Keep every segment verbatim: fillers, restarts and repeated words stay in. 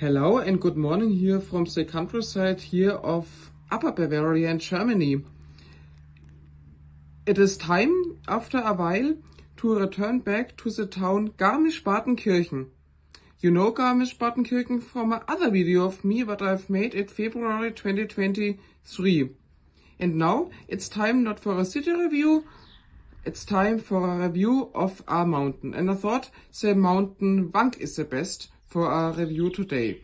Hello and good morning here from the countryside here of Upper Bavaria in Germany. It is time after a while to return back to the town Garmisch-Partenkirchen. You know Garmisch-Partenkirchen from another video of me that I've made in February twenty twenty-three. And now it's time not for a city review, it's time for a review of a mountain. And I thought the mountain Wank is the best for our review today.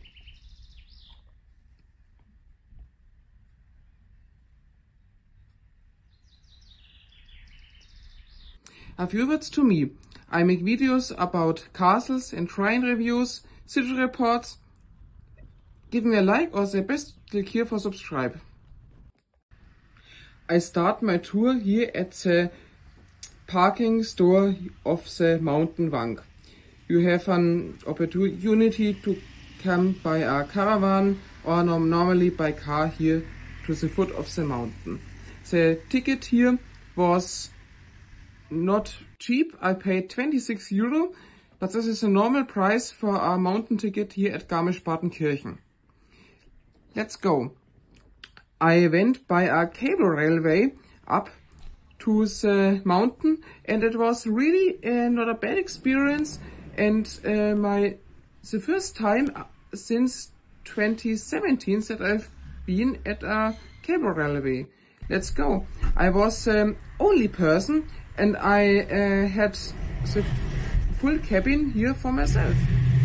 A few words to me. I make videos about castles and shrine reviews, city reports. Give me a like or the best click here for subscribe. I start my tour here at the parking store of the mountain Wank. You have an opportunity to come by a caravan or normally by car here to the foot of the mountain. The ticket here was not cheap. I paid twenty-six euro, but this is a normal price for a mountain ticket here at Garmisch-Partenkirchen. Let's go. I went by a cable railway up to the mountain and it was really uh, not a bad experience. And uh, my the first time since twenty seventeen that I've been at a cable railway. Let's go. I was the um, only person and I uh, had the full cabin here for myself.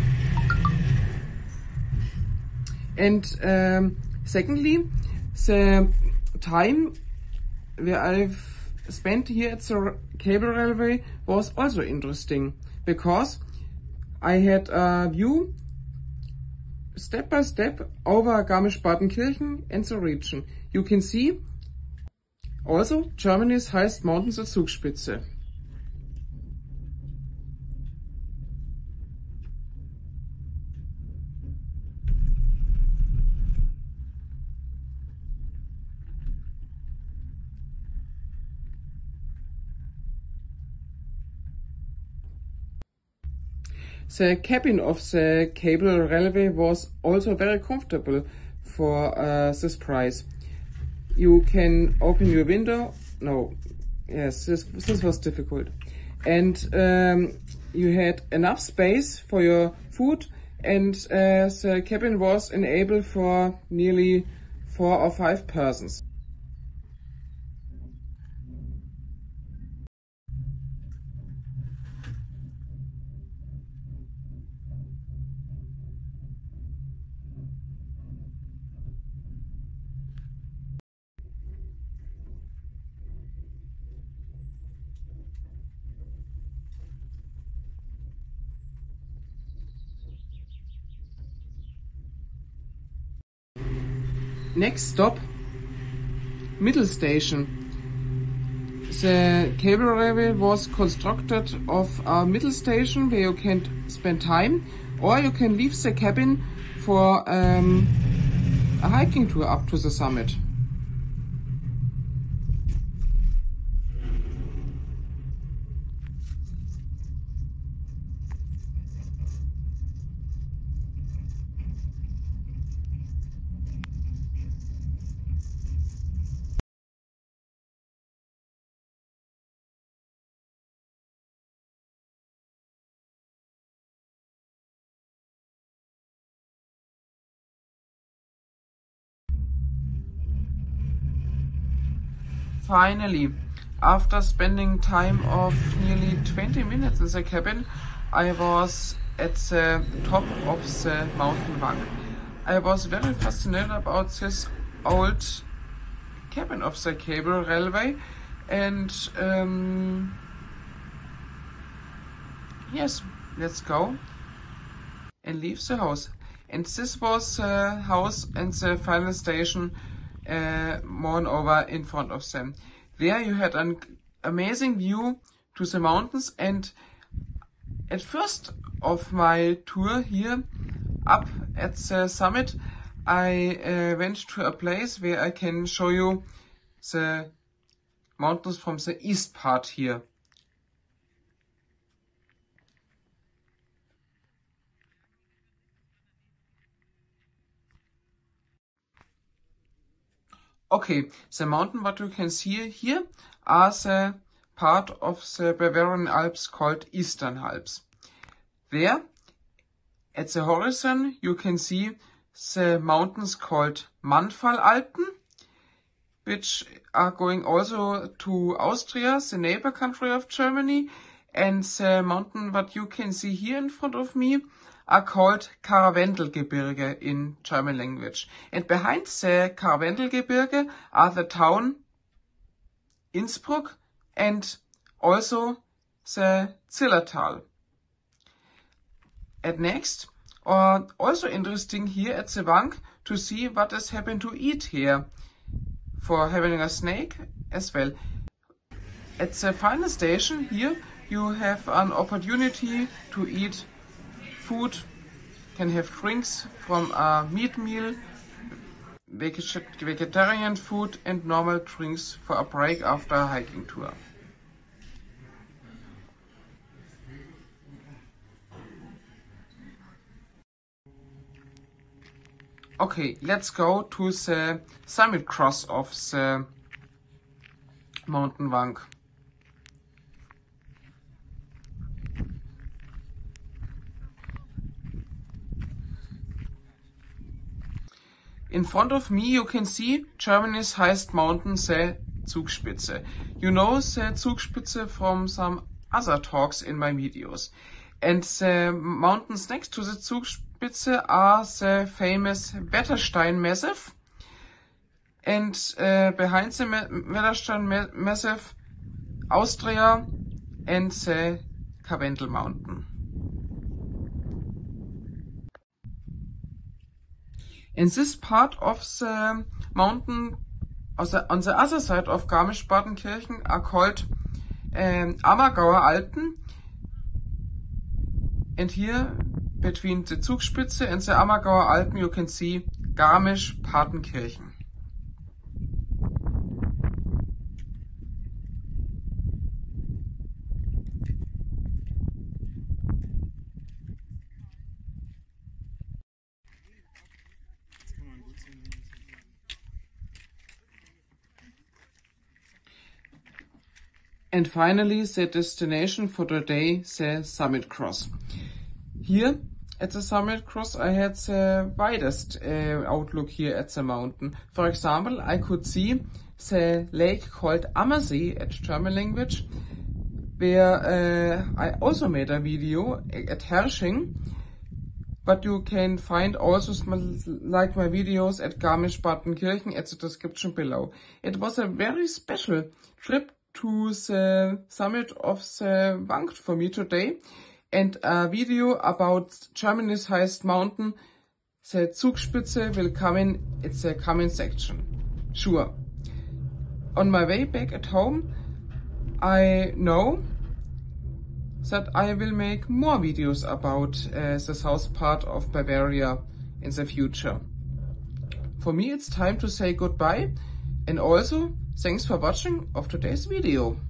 And um, secondly, the time where I've spent here at the cable railway was also interesting because I had a view step by step over Garmisch-Partenkirchen and the region. You can see also Germany's highest mountain, the Zugspitze. The cabin of the cable railway was also very comfortable for uh, this price. You can open your window. No, yes, this, this was difficult. And um, you had enough space for your food and uh, the cabin was enabled for nearly four or five persons. Next stop, Middle Station. The cable railway was constructed of a middle station where you can spend time or you can leave the cabin for um, a hiking tour up to the summit. Finally, after spending time of nearly twenty minutes in the cabin, I was at the top of the mountain Wank. I was very fascinated about this old cabin of the cable railway and um, yes, let's go and leave the house. And this was the house and the final station Uh, moreover in front of them. There you had an amazing view to the mountains, and at first of my tour here up at the summit I uh, went to a place where I can show you the mountains from the east part here. Okay, the mountain what you can see here are the part of the Bavarian Alps called Eastern Alps. There, at the horizon, you can see the mountains called Mannfallalpen, which are going also to Austria, the neighbor country of Germany, and the mountain what you can see here in front of me are called Karawendelgebirge in German language. And behind the Karawendelgebirge are the town Innsbruck and also the Zillertal. And next, uh, also interesting here at the Wank to see what has happened to eat here for having a snake as well. At the final station here you have an opportunity to eat food, can have drinks from a meat meal, vegetarian food and normal drinks for a break after a hiking tour. Okay, let's go to the summit cross of the mountain Wank. In front of me you can see Germany's highest mountain, the Zugspitze. You know the Zugspitze from some other talks in my videos. And the mountains next to the Zugspitze are the famous Wetterstein Massif. And uh, behind the Wetterstein Massif, Austria and the Karwendel Mountain. In this part of the mountain, also on the other side of Garmisch-Partenkirchen, are called um, Ammergauer Alpen. And here, between the Zugspitze and the Ammergauer Alpen, you can see Garmisch-Partenkirchen. And finally, the destination for today, the Summit Cross. Here at the Summit Cross, I had the widest uh, outlook here at the mountain. For example, I could see the lake called Ammersee at German language, where uh, I also made a video at Hersching. But you can find also like my videos at Garmisch-Partenkirchen at the description below. It was a very special trip to the summit of the Wank for me today, and a video about Germany's highest mountain, the Zugspitze, will come in it's a comment section. Sure. On my way back at home, I know that I will make more videos about uh, the south part of Bavaria in the future. For me, it's time to say goodbye, and also thanks for watching of today's video.